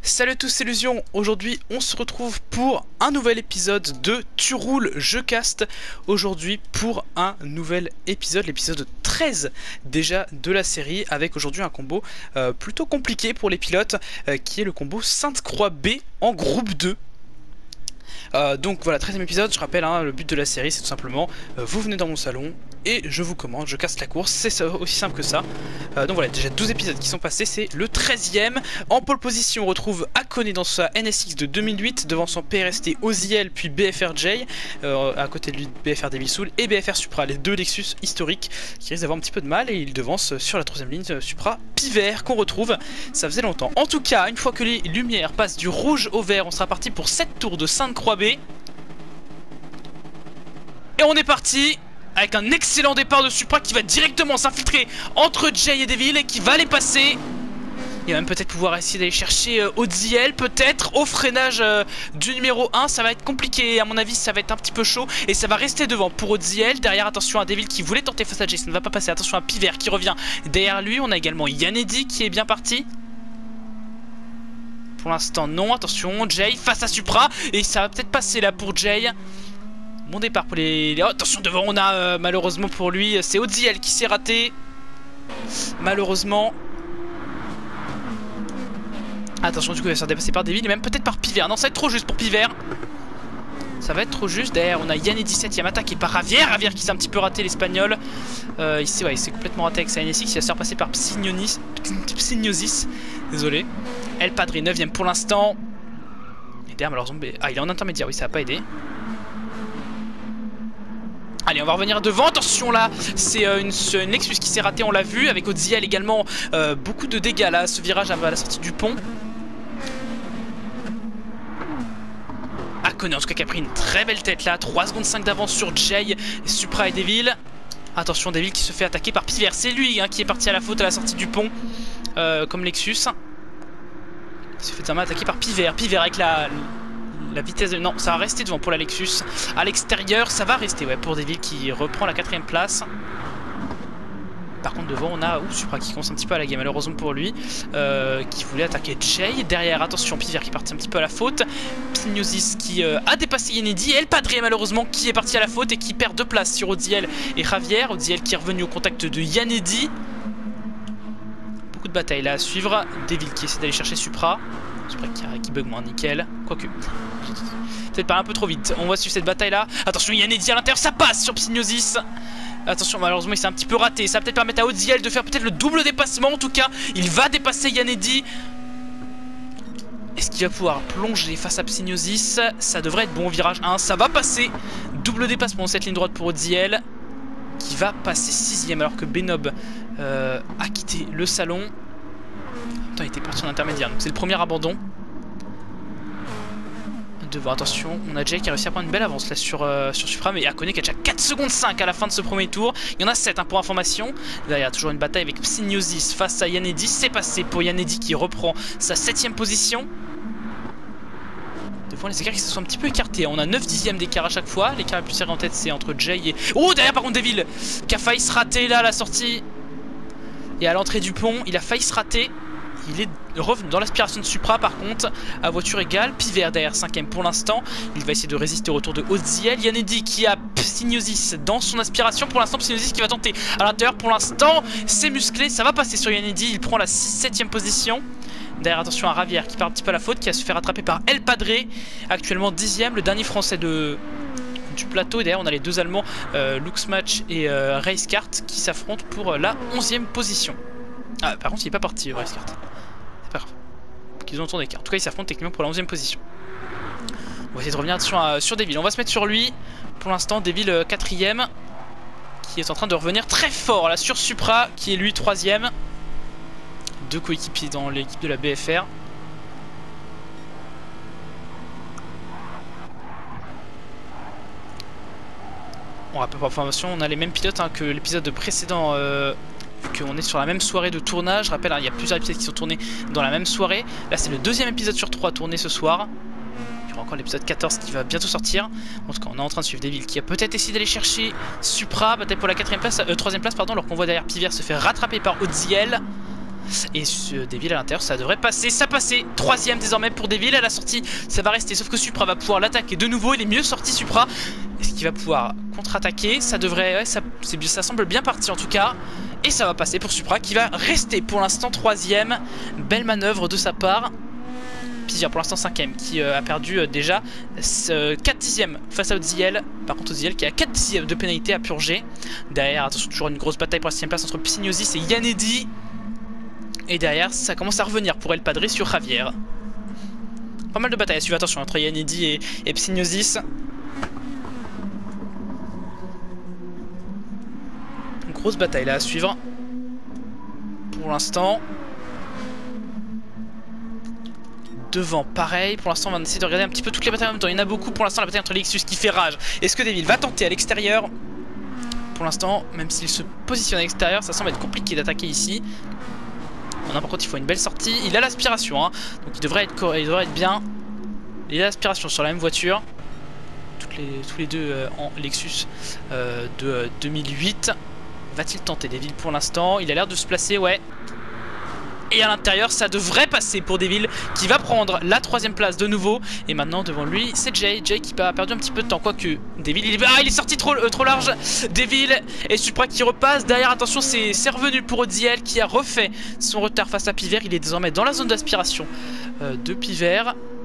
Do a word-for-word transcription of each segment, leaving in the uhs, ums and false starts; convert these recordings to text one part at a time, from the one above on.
Salut à tous, c'est Illusion. Aujourd'hui on se retrouve pour un nouvel épisode de Tu roules, je caste. Aujourd'hui pour un nouvel épisode, l'épisode treize déjà de la série, avec aujourd'hui un combo euh, plutôt compliqué pour les pilotes, euh, qui est le combo Sainte-Croix B en groupe deux. Euh, donc voilà, treizième épisode, je rappelle, hein, le but de la série c'est tout simplement, euh, vous venez dans mon salon et je vous commande, je casse la course, c'est aussi simple que ça. Euh, donc voilà, déjà douze épisodes qui sont passés, c'est le treizième. En pole position on retrouve Akone dans sa N S X de deux mille huit, devant son P R S T Oziel puis B F R J, euh, à côté de lui B F R Devil Soul et B F R Supra, les deux Lexus historiques qui risquent d'avoir un petit peu de mal, et il devance sur la troisième ligne euh, Supra Piver qu'on retrouve, ça faisait longtemps. En tout cas, une fois que les lumières passent du rouge au vert, on sera parti pour sept tours de Sainte-Croix B. Et on est parti avec un excellent départ de Supra qui va directement s'infiltrer entre Jay et Devil et qui va les passer. Il va même peut-être pouvoir essayer d'aller chercher euh, Oziel, peut-être au freinage euh, du numéro un. Ça va être compliqué, à mon avis ça va être un petit peu chaud. Et ça va rester devant pour Oziel. Derrière, attention à Devil qui voulait tenter face à Jay, ça ne va pas passer. Attention à Piver qui revient derrière lui. On a également Yanedi qui est bien parti. Pour l'instant non, attention, Jay face à Supra. Et ça va peut-être passer là pour Jay. Bon départ pour les... Oh, attention devant, on a euh, malheureusement pour lui, c'est Oziel qui s'est raté. Malheureusement. Attention, du coup il va se faire dépasser par Devil et même peut-être par Piver. Non, ça va être trop juste pour Piver. Ça va être trop juste. Derrière on a Yann et dix-septième attaqué par Javier. Javier qui s'est un petit peu raté, l'espagnol. euh, Ici ouais, il s'est complètement raté avec sa N S X. Il va se faire passer par Psygnosis. Psygnosis. Désolé. El Padre neuvième pour l'instant. Et derrière malheureusement... Ah, il est en intermédiaire, oui, ça va pas aider. Allez, on va revenir devant, attention là, c'est euh, une, une Lexus qui s'est ratée, on l'a vu, avec Oziel également, euh, beaucoup de dégâts là, ce virage à la sortie du pont. Akone en tout cas qui a pris une très belle tête là, trois secondes cinq d'avance sur Jay, Supra et Devil. Attention, Devil qui se fait attaquer par Piver, c'est lui hein, qui est parti à la faute à la sortie du pont, euh, comme Lexus. Il se fait vraiment attaquer par Piver, Piver avec la... La vitesse de... Non, ça va rester devant pour la Lexus. À l'extérieur, ça va rester ouais, pour Devil qui reprend la quatrième place. Par contre, devant, on a... Ouh, Supra qui commence un petit peu à laguer, malheureusement pour lui. Euh, qui voulait attaquer Jay. Derrière, attention, Piver qui est parti un petit peu à la faute. Psygnosis qui euh, a dépassé Yanedi. Et El Padre, malheureusement, qui est parti à la faute et qui perd deux places sur Oziel et Javier. Oziel qui est revenu au contact de Yanedi. Beaucoup de batailles là à suivre. Devil qui essaie d'aller chercher Supra. Supra qui, qui bug moins, nickel. Quoique... Peut-être pas un peu trop vite. On va suivre cette bataille là. Attention, Yanedi à l'intérieur, ça passe sur Psygnosis. Attention, malheureusement il s'est un petit peu raté. Ça va peut-être permettre à Oziel de faire peut-être le double dépassement. En tout cas, il va dépasser Yanedi. Est-ce qu'il va pouvoir plonger face à Psygnosis? Ça devrait être bon au virage un. Ça va passer. Double dépassement cette ligne droite pour Oziel, qui va passer sixième alors que Benob euh, a quitté le salon. Attends, il était parti en intermédiaire, donc c'est le premier abandon. Devant, attention, on a Jay qui a réussi à prendre une belle avance là sur, euh, sur Supra, mais Akone qui a déjà quatre secondes cinq à la fin de ce premier tour. Il y en a sept hein, pour information. Derrière, toujours une bataille avec Psygnosis face à Yanedi. C'est passé pour Yanedi qui reprend sa septième position. Devant, les écarts qui se sont un petit peu écartés. On a neuf dixièmes d'écart à chaque fois. L'écart le plus serré en tête, c'est entre Jay et... Oh, derrière par contre Devil qui a failli se rater là à la sortie. Et à l'entrée du pont, il a failli se rater. Il est revenu dans l'aspiration de Supra par contre, à voiture égale. Piver derrière cinquième pour l'instant. Il va essayer de résister au retour de Oziel. Yanedi qui a Psygnosis dans son aspiration. Pour l'instant, Psygnosis qui va tenter à l'intérieur. Pour l'instant, c'est musclé. Ça va passer sur Yanedi. Il prend la septième position. Derrière, attention à Javier qui part un petit peu à la faute, qui va se faire rattraper par El Padre. Actuellement dixième, le dernier français de... du plateau. Et derrière, on a les deux Allemands, euh, Luxmatch et euh, Racecart, qui s'affrontent pour la onzième position. Ah, par contre, il n'est pas parti, Racecart. C'est pas grave. Qu'ils ont tourné. En tout cas, ils s'affrontent techniquement pour la onzième position. On va essayer de revenir attention à, sur Devil. On va se mettre sur lui. Pour l'instant, Devil euh, quatrième, qui est en train de revenir très fort là sur Supra, qui est lui troisième. Deux coéquipiers dans l'équipe de la B F R. Bon, à peu près information, on a les mêmes pilotes hein, que l'épisode précédent. Euh, qu'on est sur la même soirée de tournage. Je rappelle, hein, il y a plusieurs épisodes qui sont tournés dans la même soirée. Là, c'est le deuxième épisode sur trois tourné ce soir. Il y aura encore l'épisode quatorze qui va bientôt sortir. En tout cas, on est en train de suivre Devil qui a peut-être essayé d'aller chercher Supra, peut-être pour la quatrième place, euh, troisième place, pardon, alors qu'on voit derrière Piver se faire rattraper par Oziel. Et euh, Devil à l'intérieur, ça devrait passer. Ça passait. Troisième désormais pour Devil. À la sortie, ça va rester. Sauf que Supra va pouvoir l'attaquer de nouveau. Il est mieux sorti, Supra. Est-ce qu'il va pouvoir contre-attaquer? Ça devrait... Ouais, ça, ça semble bien parti en tout cas. Et ça va passer pour Supra qui va rester pour l'instant troisième. Belle manœuvre de sa part. Pizia pour l'instant cinquième qui euh, a perdu euh, déjà euh, quatre dixièmes face à Odziel. Par contre Odziel qui a quatre dixièmes de pénalité à purger. Derrière, attention, toujours une grosse bataille pour la sixième place entre Psygnosis et Yanedi. Et derrière ça commence à revenir pour El Padre sur Javier. Pas mal de batailles à suivre, attention, entre Yanedi et, et Psygnosis. Une grosse bataille là à suivre pour l'instant. Devant, pareil, pour l'instant on va essayer de regarder un petit peu toutes les batailles en même temps. Il y en a beaucoup pour l'instant, la bataille entre Lexus qui fait rage. Est-ce que Devil va tenter à l'extérieur? Pour l'instant, même s'il se positionne à l'extérieur, ça semble être compliqué d'attaquer ici. Non, par contre il faut une belle sortie. Il a l'aspiration, hein, donc il devrait, être, il devrait être bien. Il a l'aspiration sur la même voiture. Toutes les, tous les deux euh, en Lexus euh, de euh, deux mille huit. Va-t-il tenter Devil pour l'instant? Il a l'air de se placer, ouais. Et à l'intérieur ça devrait passer pour Devil qui va prendre la troisième place de nouveau. Et maintenant devant lui c'est Jay. Jay qui a perdu un petit peu de temps. Quoique Devil il est, ah, il est sorti trop, euh, trop large. Devil et Supra qui repasse. Derrière attention c'est revenu pour Odziel qui a refait son retard face à Piver. Il est désormais dans la zone d'aspiration euh, de Piver.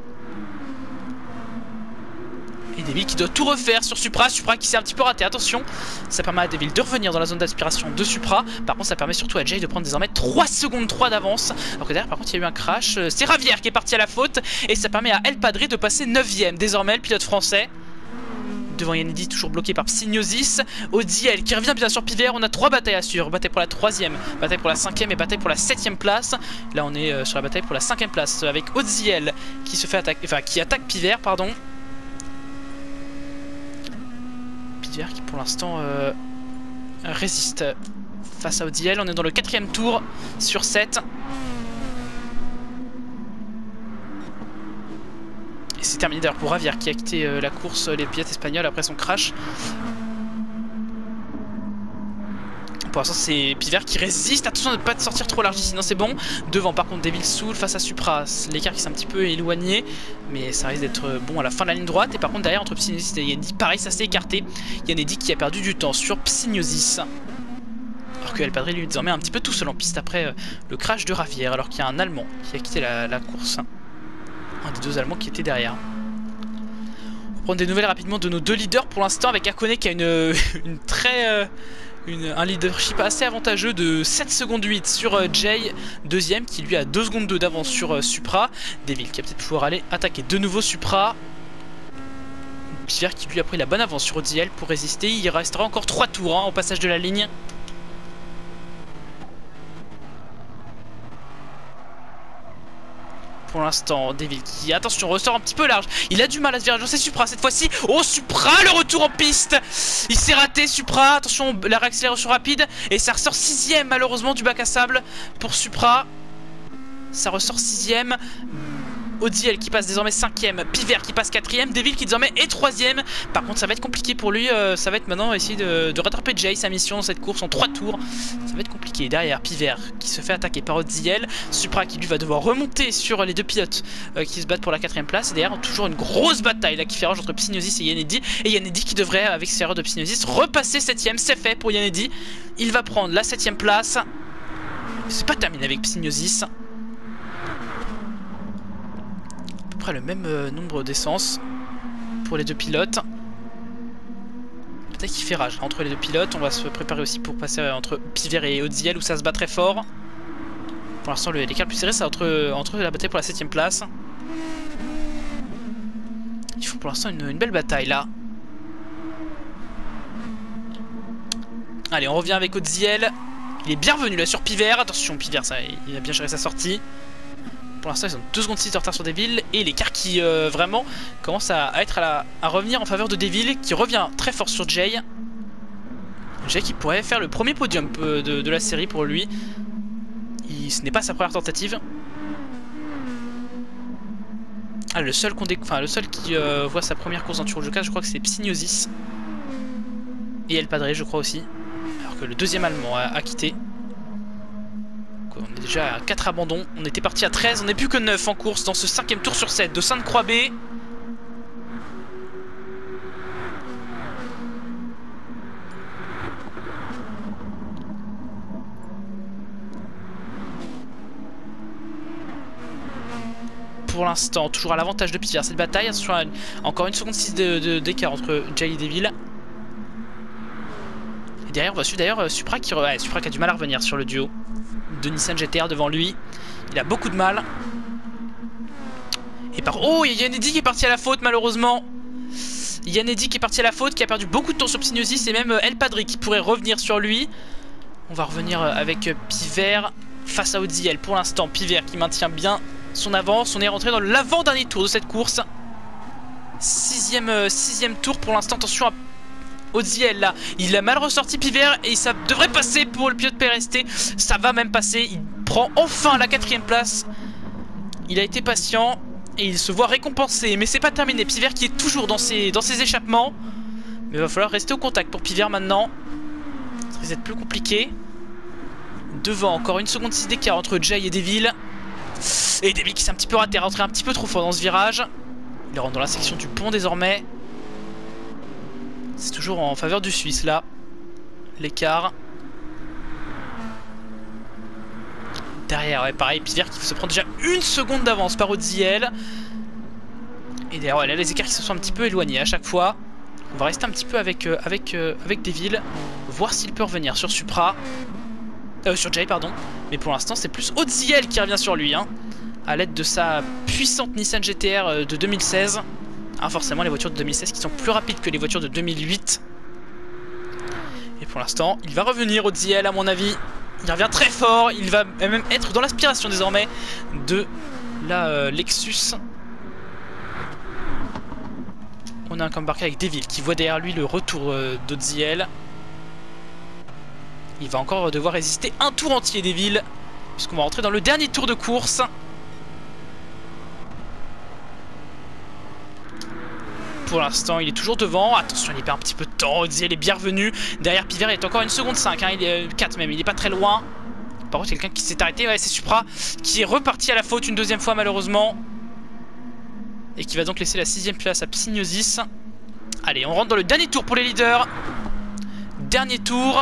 Et Devil qui doit tout refaire sur Supra. Supra qui s'est un petit peu raté. Attention, ça permet à Devil de revenir dans la zone d'aspiration de Supra. Par contre, ça permet surtout à Jay de prendre désormais trois secondes trois d'avance. Alors que derrière, par contre, il y a eu un crash. C'est Javier qui est parti à la faute. Et ça permet à El Padre de passer neuvième. Désormais, le pilote français. Devant Yanedi, toujours bloqué par Psygnosis. Odziel qui revient bien sur Piver. On a trois batailles à suivre. Bataille pour la troisième, bataille pour la cinquième et bataille pour la septième place. Là, on est sur la bataille pour la cinquième place avec Odziel qui se fait attaquer, enfin qui attaque Piver, pardon. Qui pour l'instant euh, résiste face à Odziel. On est dans le quatrième tour sur sept. Et c'est terminé d'ailleurs pour Javier qui a quitté euh, la course, les pilotes espagnols après son crash. Pour l'instant c'est Piver qui résiste. Attention de ne pas sortir trop large ici, non c'est bon. Devant par contre Devil Soul face à Supra. L'écart qui s'est un petit peu éloigné. Mais ça risque d'être bon à la fin de la ligne droite. Et par contre derrière entre Psygnosis et Yanedi, pareil ça s'est écarté. Yanedi qui a perdu du temps sur Psygnosis. Alors que El Padre lui désormais un petit peu tout seul en piste après euh, le crash de Javier. Alors qu'il y a un Allemand qui a quitté la, la course. Un des deux Allemands qui était derrière. On va prendre des nouvelles rapidement de nos deux leaders pour l'instant avec Akone qui a une, une très... Euh, Une, un leadership assez avantageux de sept secondes huit sur euh, Jay, deuxième qui lui a deux secondes deux d'avance sur euh, Supra. Devil qui va peut-être pouvoir aller attaquer de nouveau Supra. Piver qui lui a pris la bonne avance sur Odziel pour résister. Il restera encore trois tours hein, au passage de la ligne. Pour l'instant, Devil qui, attention, ressort un petit peu large. Il a du mal à se virer. C'est Supra cette fois-ci. Oh, Supra, le retour en piste. Il s'est raté, Supra. Attention, la réaccélération rapide. Et ça ressort sixième, malheureusement, du bac à sable pour Supra. Ça ressort sixième. Odziel qui passe désormais cinquième, Piver qui passe quatrième, Devil qui désormais est troisième. Par contre ça va être compliqué pour lui, euh, ça va être maintenant essayer de, de rattraper Jay, sa mission dans cette course en trois tours. Ça va être compliqué. Derrière Piver qui se fait attaquer par Odziel, Supra qui lui va devoir remonter sur les deux pilotes euh, qui se battent pour la quatrième place. Et derrière toujours une grosse bataille là qui fait rage entre Psygnosis et Yanedi. Et Yanedi qui devrait avec ses erreurs de Psygnosis repasser septième, c'est fait pour Yanedi. Il va prendre la septième place. C'est pas terminé avec Psygnosis. Le même euh, nombre d'essence pour les deux pilotes. Peut-être qu'il fait rage entre les deux pilotes. On va se préparer aussi pour passer entre Piver et Odziel où ça se bat très fort. Pour l'instant l'écart le plus serré c'est entre, entre la bataille pour la septième place. Il faut pour l'instant une, une belle bataille là. Allez on revient avec Odziel. Il est bien revenu là sur Piver. Attention Piver ça, il a bien géré sa sortie. Pour l'instant ils ont deux secondes six de retard sur Devil. Et l'écart qui euh, vraiment commence à, à être à, la, à revenir en faveur de Devil, qui revient très fort sur Jay. Jay qui pourrait faire le premier podium de, de la série pour lui. Il, ce n'est pas sa première tentative. Ah, le seul, enfin, le seul qui euh, voit sa première course en Turojoka, je crois que c'est Psygnosis. Et El Padre je crois aussi. Alors que le deuxième allemand a, a quitté. On est déjà à quatre abandons. On était parti à treize, on n'est plus que neuf en course dans ce cinquième tour sur sept de Sainte-Croix-B. Pour l'instant, toujours à l'avantage de Pivier cette bataille. Encore une seconde six d'écart entre Jay et Devil. Et derrière, on va suivre d'ailleurs Supra qui, ouais, Supra qui a du mal à revenir sur le duo de Nissan G T R devant lui. Il a beaucoup de mal. Et par... Oh, il y a Yannedi qui est parti à la faute malheureusement. Yannedi qui est parti à la faute, qui a perdu beaucoup de temps sur Psygnosis. Et même El Padri qui pourrait revenir sur lui. On va revenir avec Piver face à Odziel. Pour l'instant, Piver qui maintient bien son avance. On est rentré dans l'avant-dernier tour de cette course. Sixième, euh, sixième tour pour l'instant. Attention à Odziel là. Il a mal ressorti Piver et ça devrait passer pour le pilote P R S T. Ça va même passer. Il prend enfin la quatrième place. Il a été patient et il se voit récompensé. Mais c'est pas terminé. Piver qui est toujours dans ses, dans ses échappements. Mais il va falloir rester au contact pour Piver maintenant. Ça risque d'être plus compliqué. Devant, encore une seconde six d'écart entre Jay et Devil. Et Devil qui s'est un petit peu raté, rentré un petit peu trop fort dans ce virage. Il rentre dans la section du pont désormais. C'est toujours en faveur du Suisse là. L'écart. Derrière, ouais, pareil, Piver qui se prend déjà une seconde d'avance par Odziel. Et derrière, ouais, là les écarts qui se sont un petit peu éloignés à chaque fois. On va rester un petit peu avec, euh, avec, euh, avec Devil. Voir s'il peut revenir sur Supra. Euh, sur Jay, pardon. Mais pour l'instant, c'est plus Odziel qui revient sur lui. Hein, à l'aide de sa puissante Nissan G T R de deux mille seize. Hein, forcément, les voitures de deux mille seize qui sont plus rapides que les voitures de deux mille huit. Et pour l'instant, il va revenir Odziel, à mon avis. Il revient très fort. Il va même être dans l'aspiration désormais de la euh, Lexus. On a un embarqué avec Devil qui voit derrière lui le retour euh, d'Odziel. Il va encore devoir résister un tour entier Devil, puisqu'on va rentrer dans le dernier tour de course. Pour l'instant, il est toujours devant. Attention, il perd un petit peu de temps. Odziel est bien revenu. Derrière, Piver il est encore une seconde cinq. Hein. Il est euh, quatre même. Il n'est pas très loin. Par contre, quelqu'un qui s'est arrêté. Ouais, c'est Supra qui est reparti à la faute une deuxième fois, malheureusement. Et qui va donc laisser la sixième place à Psygnosis. Allez, on rentre dans le dernier tour pour les leaders. Dernier tour.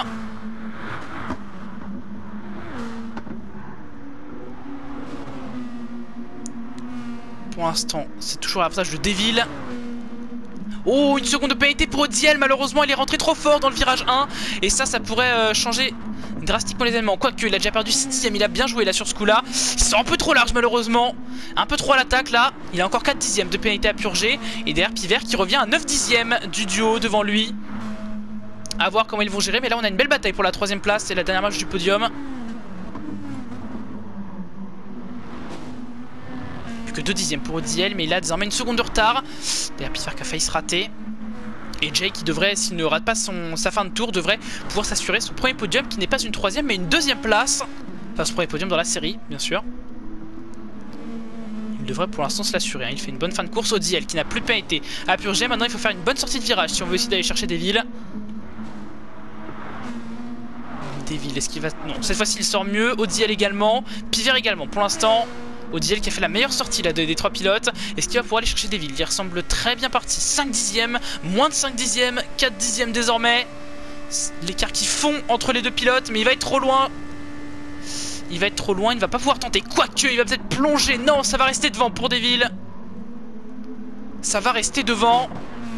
Pour l'instant, c'est toujours l'avantage de Devil. Oh, une seconde de pénalité pour Odziel. Malheureusement, il est rentré trop fort dans le virage un. Et ça, ça pourrait euh, changer drastiquement les éléments. Quoique, il a déjà perdu six dixièmes. Il a bien joué là sur ce coup-là. Il sort un peu trop large, malheureusement. Un peu trop à l'attaque là. Il a encore quatre dixièmes de pénalité à purger. Et derrière, Piver qui revient à neuf dixièmes du duo devant lui. À voir comment ils vont gérer. Mais là, on a une belle bataille pour la troisième place. C'est la dernière marche du podium. Que deux dixièmes pour Odziel, mais il a désormais une seconde de retard. D'ailleurs, Piver qui a failli se rater. Et Jay qui devrait, s'il ne rate pas son, sa fin de tour, devrait pouvoir s'assurer son premier podium, qui n'est pas une troisième, mais une deuxième place. Enfin, son premier podium dans la série, bien sûr. Il devrait pour l'instant se l'assurer. Hein. Il fait une bonne fin de course. Odziel qui n'a plus de pénalité à purger. Maintenant, il faut faire une bonne sortie de virage si on veut essayer d'aller chercher Devil. Devil, est-ce qu'il va... Non, cette fois-ci, il sort mieux. Odziel également. Piver également. Pour l'instant... Odziel qui a fait la meilleure sortie là, des, des trois pilotes. Est-ce qu'il va pouvoir aller chercher Devil? Il ressemble très bien parti. cinq dixièmes, moins de cinq dixièmes, quatre dixièmes désormais. L'écart qui fond entre les deux pilotes, mais il va être trop loin. Il va être trop loin, il ne va pas pouvoir tenter. Quoique, il va peut-être plonger. Non, ça va rester devant pour Devil. Ça va rester devant.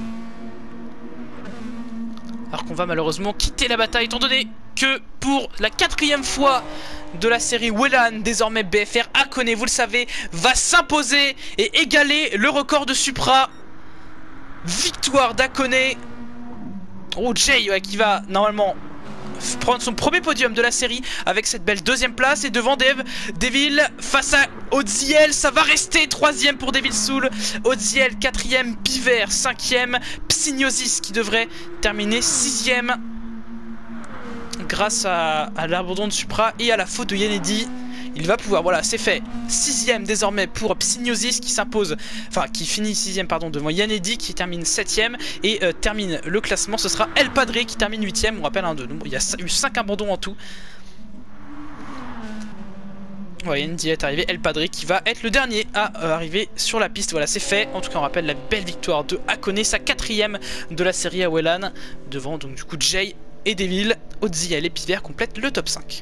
Alors qu'on va malheureusement quitter la bataille, étant donné que pour la quatrième fois de la série Wellan, désormais B F R Hakone, vous le savez, va s'imposer et égaler le record de Supra. Victoire d'Hakone. Oh, Jay ouais, qui va normalement prendre son premier podium de la série avec cette belle deuxième place. Et devant Dev, Devil face à Odziel, ça va rester troisième pour Devil Soul. Odziel quatrième, Piver cinquième, Psygnosis qui devrait terminer sixième grâce à, à l'abandon de Supra et à la faute de Yannedi. Il va pouvoir, voilà, c'est fait. Sixième désormais pour Psygnosis qui s'impose, enfin qui finit sixième pardon devant Yannedi qui termine septième et euh, termine le classement. Ce sera El Padri qui termine huitième. On rappelle un de nous, il y a eu cinq abandons en tout. Voilà, Indy est arrivé, El Padre qui va être le dernier à euh, arriver sur la piste. Voilà, c'est fait. En tout cas, on rappelle la belle victoire de Hakone, sa quatrième de la série à Wellan, devant donc du coup Jay et Devil. Odziel et Piver complètent le top cinq.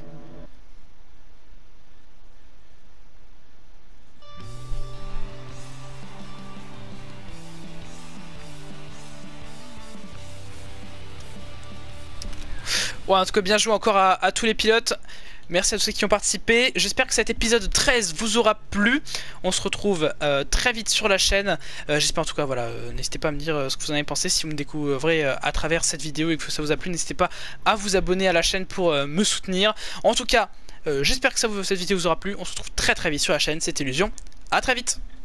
Ouais, en tout cas, bien joué encore à, à tous les pilotes. Merci à tous ceux qui ont participé. J'espère que cet épisode treize vous aura plu. On se retrouve euh, très vite sur la chaîne. Euh, J'espère en tout cas, voilà, euh, n'hésitez pas à me dire euh, ce que vous en avez pensé. Si vous me découvrez euh, à travers cette vidéo et que ça vous a plu, n'hésitez pas à vous abonner à la chaîne pour euh, me soutenir. En tout cas, euh, j'espère que ça vous, cette vidéo vous aura plu. On se retrouve très très vite sur la chaîne. C'était Illusion. À très vite.